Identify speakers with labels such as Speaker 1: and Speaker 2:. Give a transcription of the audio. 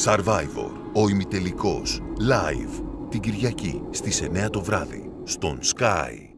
Speaker 1: Survivor, ο ημιτελικός, live, την Κυριακή στις 9 το βράδυ, στον Sky.